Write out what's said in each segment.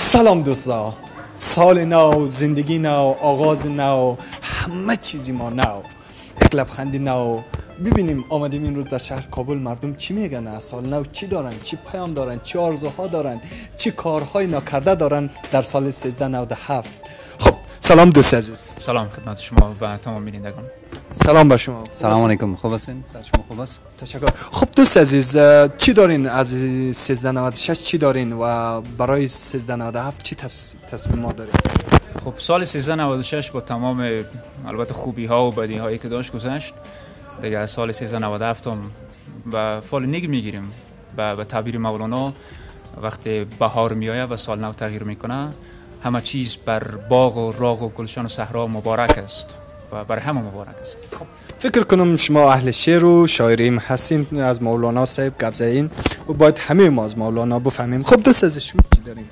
سلام دوستا، سال نو، زندگی نو، آغاز نو، همه چیزی ما نو، یک لبخندی نو. ببینیم آمدیم این روز در شهر کابل، مردم چی میگن از سال نو، چی دارن، چی پیام دارن، چی آرزوها دارن، چی کارهای ناکرده دارن در سال 1397. خب سلام دوست عزیز. سلام خدمت شما و تمام بینندگان. سلام با شما. سلام علیکم، خوب هستین؟ صحت شما خوب است؟ تشکر. خب دوست عزیز، چی دارین از 1396 چی دارین و برای 1397 چی تصمیمات دارین؟ خب سال 1396 با تمام البته خوبی ها و بدی هایی که داشت گذشت. دیگه سال 1397 هم به فال نیک میگیریم. به تعبیر مولانا وقتی بهار میآید و سال نو تغییر میکنه، همه چیز بر باغ و راغ و گلشن و صحرا مبارک است و بر همه مبارک است. خب فکر کنم شما اهل شعر و شاعری هستین، از مولانا صاحب گپ زدین و باید همه ما از مولانا بفهمیم. خب دوست از شما چی داریم؟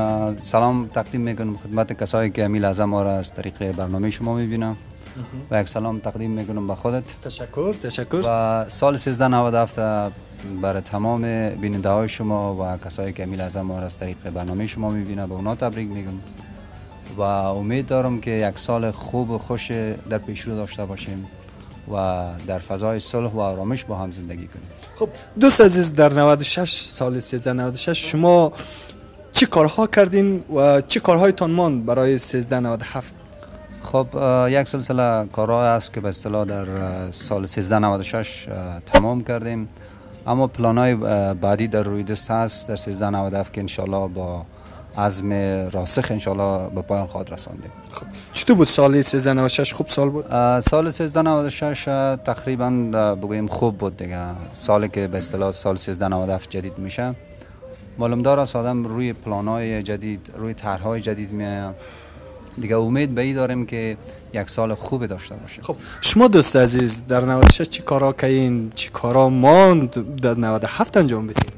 سلام تقدیم میکنم خدمت کسایی که امیل اعظم ما را از طریق برنامه شما میبینم و یک سلام تقدیم میکنم به خودت. تشکر. و سال 1397 برای تمام بیننده های شما و کسایی که امیل اعظم ما را از طریق برنامه شما میبینه به اونا تبریک میگم و امید دارم که یک سال خوب و خوش در پیش رو داشته باشیم و در فضای صلح و آرامش با هم زندگی کنیم. خب دوست عزیز، در 96 سال 1396 شما چی کارها کردین و چی کارهایتان ماند برای 1397؟ خب یک سلسله کارهای است که به اصطلاح در سال 1396 تمام کردیم، اما پلانای بعدی در روی دست هست در 1397 که انشالله با عزم راسخ انشالله به پایان خواهد رساندیم. خب چطور بود سال 1396؟ خوب سال بود؟ سال 1396 تقریبا بگوییم خوب بود دیگه. سالی که به اصطلاح سال 1397 جدید میشه، معلوم دار است آدم روی پلان‌های جدید، روی طرح‌های جدید میاد دیگه. امید به این داریم که یک سال خوب داشته باشیم. خب شما دوست عزیز در 96 چی کارا کردین، چی کارا ماند در 97 انجام بدین؟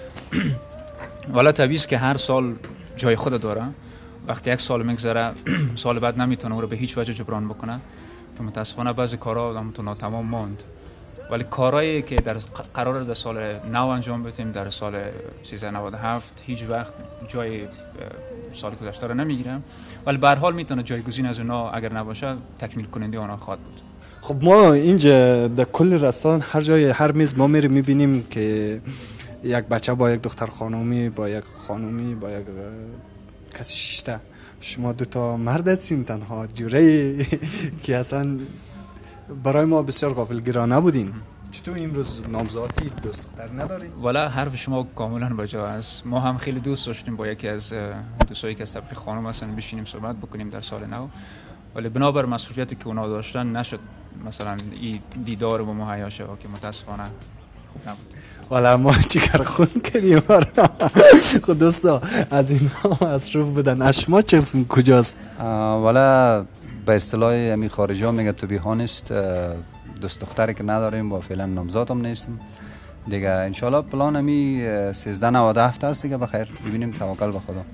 والا طبیعی است که هر سال جای خود داره. وقتی یک سال میگذره سال بعد نمیتونه اون رو به هیچ وجه جبران بکنه. که متاسفانه بعضی کارا هم ناتمام ماند. ولی کارهایی که قرار در سال نو انجام بدیم در سال 1397 هیچ وقت جای سال گذشته رو نمیگیره، ولی به هر حال میتونه جایگزین از اونا اگر نباشه تکمیل کننده اونا خواهد بود. خب ما اینجا در کل رستوران هر جای هر میز ما میریم میبینیم که یک بچه با یک دختر خانومی با یک خانومی با یک کسی شیشته. شما دوتا مرد هستین تنها جوره که اصلا برای ما بسیار غافلگیرانه بودین. چطور امروز نامزادی دوست دختر نداری؟ والا حرف شما کاملا بجا است. ما هم خیلی دوست داشتیم با یکی از دوستایی که از طبقه خانم هستن بشینیم صحبت بکنیم در سال نو، ولی بنابر مسئولیتی که اونا داشتن نشد مثلا این دیدار با ما حیا شد که متاسفانه خوب نبود. والا ما چیکار خون کردیم. خود دوستا از اینا مصروف بودن. اشما چه قسم کجاست؟ والا به اصطلاح امی خارجی ها میگه تو بی هانست، دوست دختری که نداریم و فعلا نامزاد هم نیستم دیگه. انشالله پلان امی 1397 هست دیگه. بخیر ببینیم، توکل به خدا.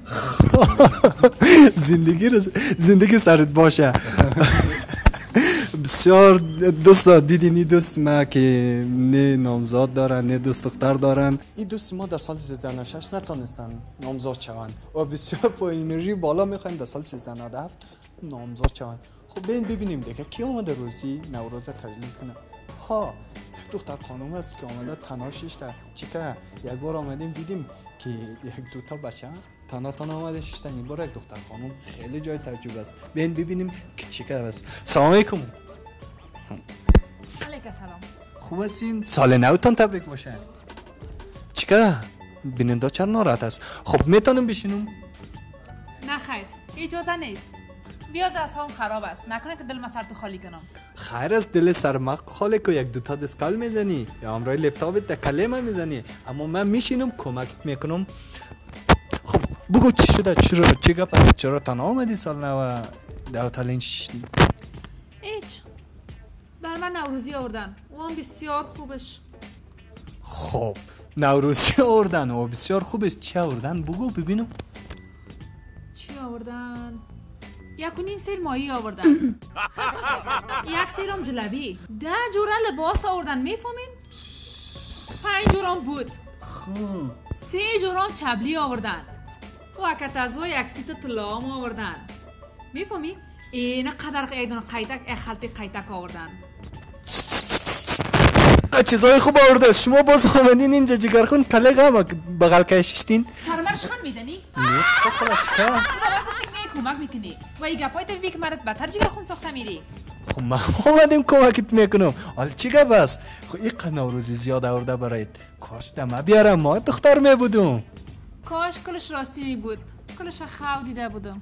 زندگی سرت باشه. بسیار دوستا دیدین دوست ما که نه نامزاد دارن نه دوست دختر دارن. این دوست ما در سال 1396 نتونستن نامزاد شوند و بسیار با انرژی بالا میخوایم در سال 1397 نامزاد شوند. خب ببینیم دیگه کی اومده روزی نوروز تجلیل کنه. ها یک دختر خانم است که اومده تنها شیشته. چیکه یک بار آمدیم دیدیم که یک دوتا بچه تنها آمده شیشته. این بار یک دختر خانم خیلی جای تعجب است. ببینیم که چیکه است. سلام علیکم. علیکم سلام. خوب هستین؟ سال نوتان تبریک باشه. چیکه بیننده چرا ناراحت است؟ خب میتونم بشینم؟ نه خیر، اجازه نیست. بیاز اصلا خراب است. نکنه که دل ما سر تو خالی کنم. خیر است دل سر خالی که یک دوتا دسکال میزنی یا همراه لپتاپت در کلمه میزنی، اما من میشینم کمکت میکنم. خب بگو چی شده؟ چه گپ است؟ چرا تنها آمدی سال نو دعوتالین شیشتی؟ هیچ، بر من نوروزی آوردن، اون بسیار خوبش. خب نوروزی آوردن و بسیار خوبش. چی آوردن؟ بگو ببینم. چی آوردن؟ 1.5 سیر ماهی آوردن. 1 سیرم جلبی. 10 جوره لباس آوردن، میفهمین؟ 5 جورم بود. خوب. 3 جورم چبلی آوردن. وقت از و یک سیت طلا هم آوردن. میفهمی؟ این قدر یک دونه قیتک یک خلطی قیتک آوردن. چیزای خوب آورده. شما باز آمدین اینجا جگرخون کلق هم بغل کشیشتین. سرمرش خان میزنی؟ نه خلا چکا؟ کمک میکنی و این گپای تبیبی که مرد بتر جگرخون ساخته میری. خب ما آمدیم کمکت میکنم. حالا چی گپ است؟ خب این قد نوروزی زیاد آورده برایت. کاش دم بیارم ما دختر میبودم. کاش کلش راستی می بود. کلش خاو دیده بودم.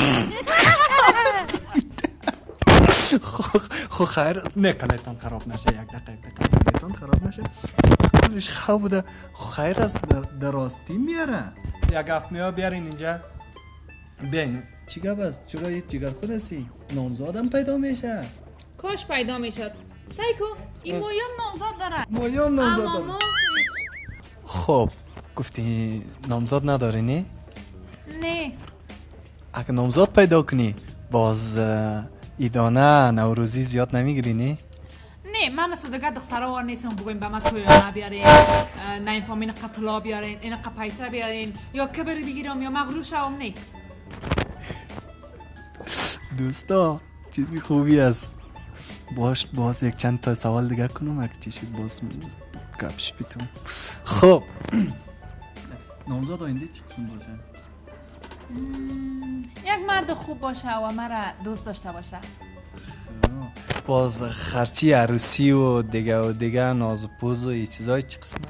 خو خیر نکلتان خراب نشه. یک دقیقه نکلتان خراب نشه. کلش خاو بوده. خیر است در راستی میاره. یک گپ میا بیارین اینجا. بیاین. چی گپ است؟ چرا یه جگر خود هستی؟ نامزادم پیدا میشه. کاش پیدا میشد. سایکو این مایم نامزاد داره. مایم نامزاد داره. خب گفتی نامزاد نداری نه؟ نه. اگه نامزاد پیدا کنی باز ایدانه نوروزی زیاد نمیگیری نه؟ نه من مثل دیگه دخترها وار نیستم بگویم به من تویانه بیارین، نه این فامین قطلا بیارین، این پیسه بیارین یا کبر بگیرم یا مغرور شوم. نه دوستا چیزی خوبی است. باز یک چند تا سوال دیگه کنم اگه چی شد باز گپش بیتون. خب نامزاد آینده چی قسم باشه؟ یک مرد خوب باشه و مرا دوست داشته باشه. باز خرچی عروسی و دیگه ناز و پوز و این چیزای چی قسم؟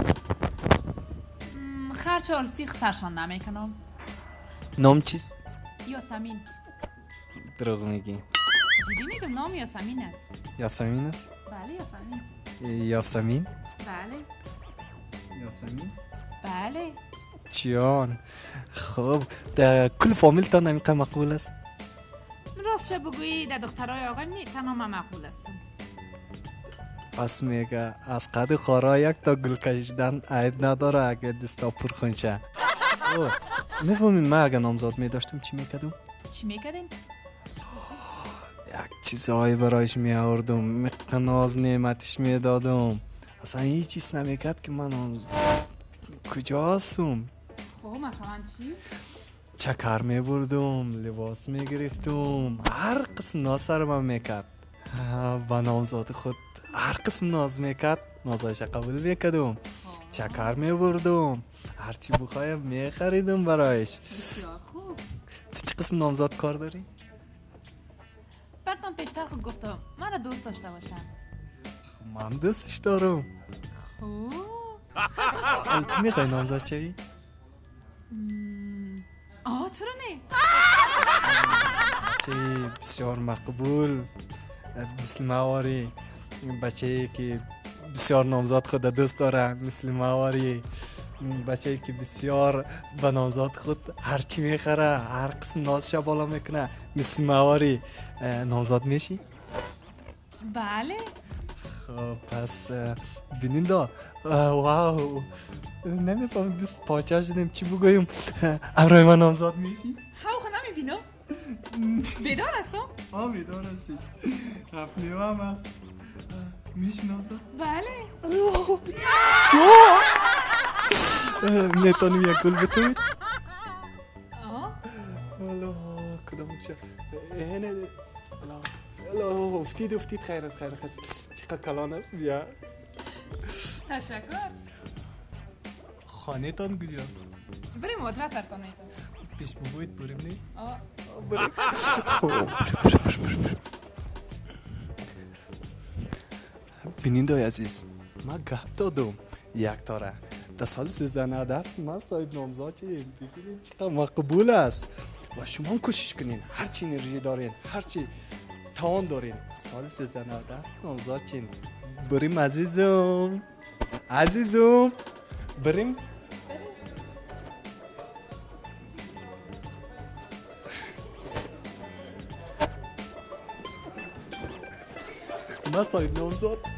خرچ عروسی سرشان نمیکنم. نام چیست؟ یاسمین. دروغ میگی؟ جدی میگم نام یاسمین است. یاسمین است؟ بله یاسمین. یاسمین؟ بله. یاسمین؟ بله. چیان؟ خب در کل فامیلتان نمیقه مقبول است؟ راست چه بگویی در دخترهای آقای می تنها من مقبول هستم. پس میگه از قد خارا یک تا گل کشیدن عیب نداره اگه دستا پرخون شه. میفهمین من اگه نامزاد میداشتم چی میکردم؟ چی میکردین؟ یک چیزایی برایش میآوردم، ناز نعمتش میدادم. اصلا هیچ چیز نمیکرد که من کجا هستم. خب مثلا چی؟ چکر میبردم، لباس میگرفتم، هر قسم ناز سر من میکرد. با نامزاد خود هر قسم ناز میکرد نازایش قبول میکردم. چکر میبردم، هرچی بخوایم میخریدم برایش. بسیار خوب. تو چه قسم نامزاد کار داری؟ براتون پیشتر خود گفتم من را دوست داشته باشم. من دوستش دارم. خوب. تو میخوای نامزاد چوی؟ چرا نه؟ بچه بسیار مقبول، مثل مواری، بچه که بسیار نامزاد خود دوست داره، مثل مواری، بچه که بسیار به نامزاد خود هرچی میخره، هر قسم نازش بالا میکنه، مثل مواری. نامزاد میشی؟ بله. خب پس بینین دا واو نمیفهم دست پاچه شدیم چی بگویم. امروی من نامزاد میشی؟ خب نمیبینم. بیدار هستم؟ بیدار هستی. هفت میوه هم هست. میشی نامزاد؟ بله. نیتانیم یک گل بتوید؟ حالا کدام چه اینه حالا افتید خیرت چقدر کلان است. بیا تشکر. خانه تان کجاست؟ بریم مدرس سرتان میتون پیش بگوید بریم نی؟ بریم. بیننده عزیز من گپ دادم یک تاره در سال 1397 من صاحب نامزاد چیم. ببینید چقدر مقبول است و شما هم کوشش کنین، هرچی انرژی دارین، هرچی توان دارین، سال 1397 نامزاد چین. بریم عزیزم بریم. من صاحب نامزاد